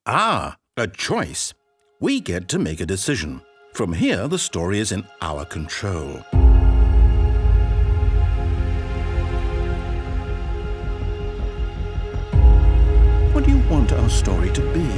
Ah, a choice. We get to make a decision. From here, the story is in our control. What do you want our story to be?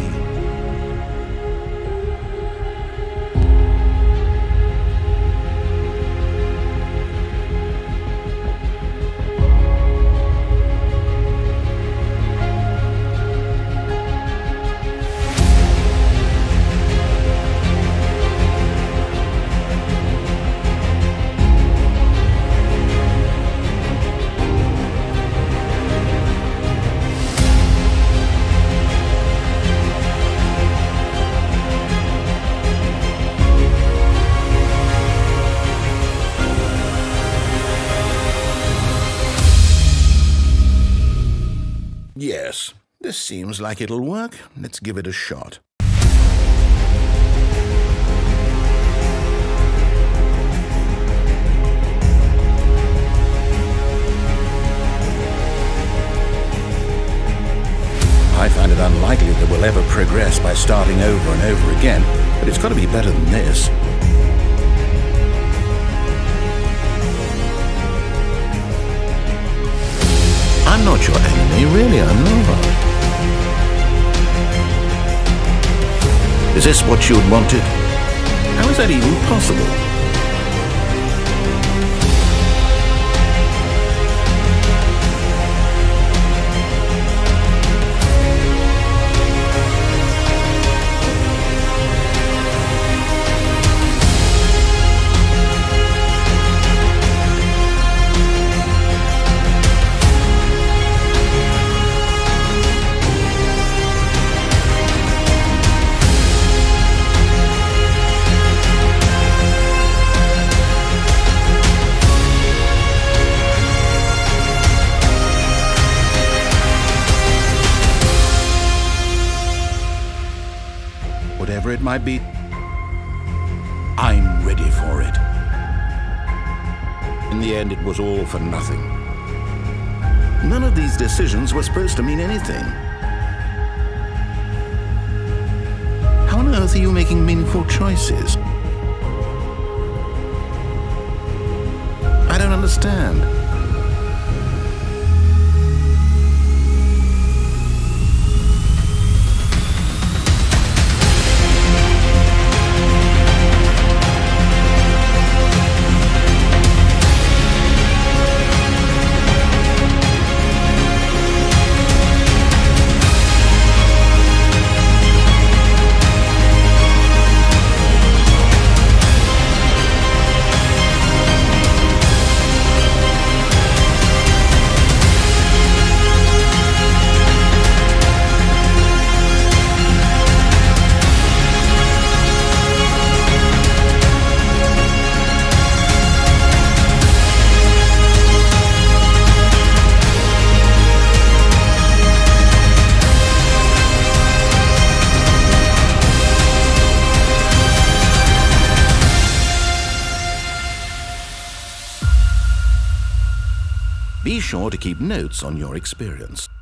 Yes, this seems like it'll work. Let's give it a shot. I find it unlikely that we'll ever progress by starting over and over again, but it's got to be better than this. I'm not your enemy, really, I'm not. Is this what you had wanted? How is that even possible? Whatever it might be, I'm ready for it. In the end, it was all for nothing. None of these decisions were supposed to mean anything. How on earth are you making meaningful choices? I don't understand. Be sure to keep notes on your experience.